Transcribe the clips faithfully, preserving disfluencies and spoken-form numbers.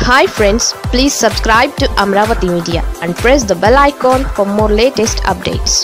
Hi friends, please subscribe to Amaravathi Media and press the bell icon for more latest updates.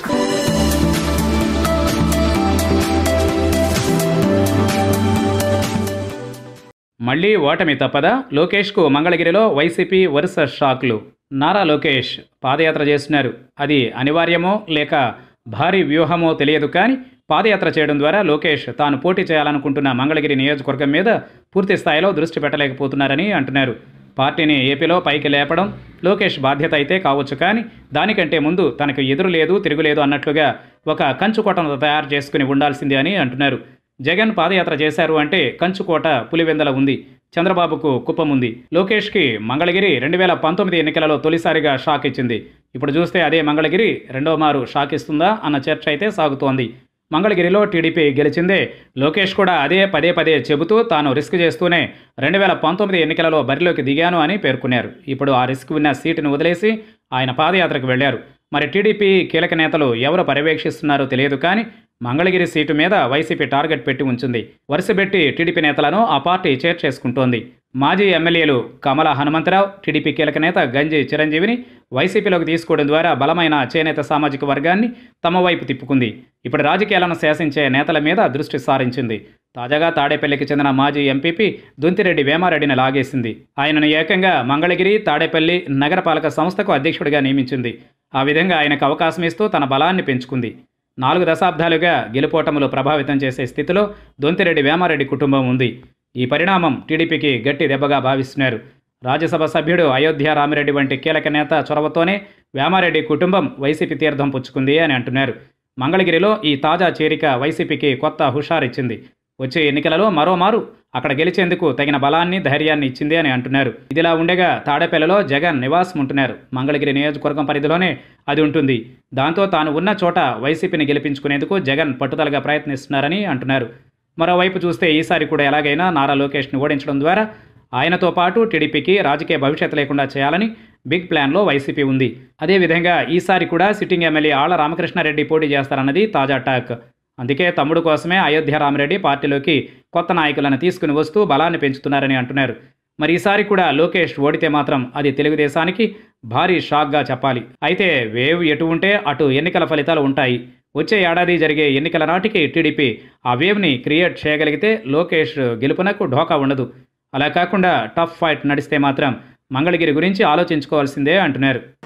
మళ్ళీ ఓటమి తప్పదా? లోకేష్కు మంగళగిరిలో YCP వరుస షాక్లు. నారా లోకేష్ పాదయాత్ర చేస్తున్నారు. అది అనివార్యమో లేక భారీ వ్యూహమో తెలియదు, కానీ పాదయాత్ర చేయడం ద్వారా లోకేష్ తాను పోటీ చేయాలనుకుంటున్న మంగళగిరి నియోజకవర్గం మీద పూర్తి స్థాయిలో దృష్టి పెట్టలేకపోతున్నారని అంటున్నారు. పార్టీని ఏపీలో పైకి లేపడం లోకేష్ బాధ్యత అయితే కావచ్చు, కానీ దానికంటే ముందు తనకు ఎదురు లేదు తిరుగులేదు అన్నట్లుగా ఒక కంచుకోటను తయారు చేసుకుని ఉండాల్సిందే అని అంటున్నారు. జగన్ పాదయాత్ర చేశారు అంటే కంచుకోట పులివెందల ఉంది, చంద్రబాబుకు కుప్పం ఉంది. లోకేష్కి మంగళగిరి రెండు వేల పంతొమ్మిది ఎన్నికలలో తొలిసారిగా షాక్ ఇచ్చింది. ఇప్పుడు చూస్తే అదే మంగళగిరి రెండో మారు షాక్ ఇస్తుందా అన్న చర్చ అయితే సాగుతోంది. మంగళగిరిలో టీడీపీ గెలిచిందే. లోకేష్ కూడా అదే పదే పదే చెబుతూ తాను రిస్క్ చేస్తూనే రెండు వేల పంతొమ్మిది ఎన్నికలలో బరిలోకి దిగాను అని పేర్కొన్నారు. ఇప్పుడు ఆ రిస్క్ ఉన్న సీటును వదిలేసి ఆయన పాదయాత్రకు వెళ్లారు. మరి టీడీపీ కీలక నేతలు ఎవరు పర్యవేక్షిస్తున్నారో తెలియదు, కానీ మంగళగిరి సీటు మీద వైసీపీ టార్గెట్ పెట్టి ఉంచింది. వరుసపెట్టి టీడీపీ నేతలను ఆ పార్టీ చేర్చేసుకుంటోంది. మాజీ ఎమ్మెల్యేలు కమల హనుమంతరావు, టీడీపీ కీలక నేత గంజి చిరంజీవిని వైసీపీలోకి తీసుకోవడం ద్వారా బలమైన చేనేత సామాజిక వర్గాన్ని తమ వైపు తిప్పుకుంది. ఇప్పుడు రాజకీయాలను శాసించే నేతల మీద దృష్టి సారించింది. తాజాగా తాడేపల్లికి చెందిన మాజీ ఎంపీపీ దొంతిరెడ్డి వేమారెడ్డిని లాగేసింది. ఆయనను ఏకంగా మంగళగిరి తాడేపల్లి నగరపాలక సంస్థకు అధ్యక్షుడిగా నియమించింది. ఆ విధంగా ఆయనకు అవకాశం ఇస్తూ తన బలాన్ని పెంచుకుంది. నాలుగు దశాబ్దాలుగా గెలుపోటములు ప్రభావితం చేసే స్థితిలో దొంతిరెడ్డి వేమారెడ్డి కుటుంబం ఉంది. ఈ పరిణామం టీడీపీకి గట్టి దెబ్బగా భావిస్తున్నారు. రాజ్యసభ సభ్యుడు అయోధ్య రామిరెడ్డి వంటి కీలక నేత చొరవతోనే వేమారెడ్డి కుటుంబం వైసీపీ తీర్థం పుచ్చుకుంది అని అంటున్నారు. మంగళగిరిలో ఈ తాజా చేరిక వైసీపీకి కొత్త హుషారిచ్చింది. వచ్చే ఎన్నికలలో మరోమారు అక్కడ గెలిచేందుకు తగిన బలాన్ని ధైర్యాన్ని ఇచ్చింది అని అంటున్నారు. ఇదిలా ఉండగా తాడేపల్లిలో జగన్ నివాసం ఉంటున్నారు. మంగళగిరి నియోజకవర్గం పరిధిలోనే అది ఉంటుంది. దాంతో తాను ఉన్న చోట వైసీపీని గెలిపించుకునేందుకు జగన్ పట్టుదలగా ప్రయత్నిస్తున్నారని అంటున్నారు. మరోవైపు చూస్తే ఈసారి కూడా ఎలాగైనా నారా లోకేష్ను ఓడించడం ద్వారా ఆయనతో పాటు టీడీపీకి రాజకీయ భవిష్యత్తు లేకుండా చేయాలని బిగ్ ప్లాన్లో వైసీపీ ఉంది. అదేవిధంగా ఈసారి కూడా సిట్టింగ్ ఎమ్మెల్యే ఆళ్ల రామకృష్ణారెడ్డి పోటీ చేస్తారన్నది తాజా టాక్. అందుకే తమ్ముడు కోసమే అయోధ్య రామిరెడ్డి పార్టీలోకి కొత్త నాయకులను తీసుకుని వస్తూ బలాన్ని పెంచుతున్నారని అంటున్నారు. మరి ఈసారి కూడా లోకేష్ ఓడితే మాత్రం అది తెలుగుదేశానికి భారీ షాక్గా చెప్పాలి. అయితే వేవ్ ఎటు ఉంటే అటు ఎన్నికల ఫలితాలు ఉంటాయి. వచ్చే ఏడాది జరిగే ఎన్నికల నాటికి టీడీపీ ఆ వేవ్ని క్రియేట్ చేయగలిగితే లోకేష్ గెలుపునకు ఢోకా ఉండదు. అలా కాకుండా టఫ్ ఫైట్ నడిస్తే మాత్రం మంగళగిరి గురించి ఆలోచించుకోవాల్సిందే అంటున్నారు.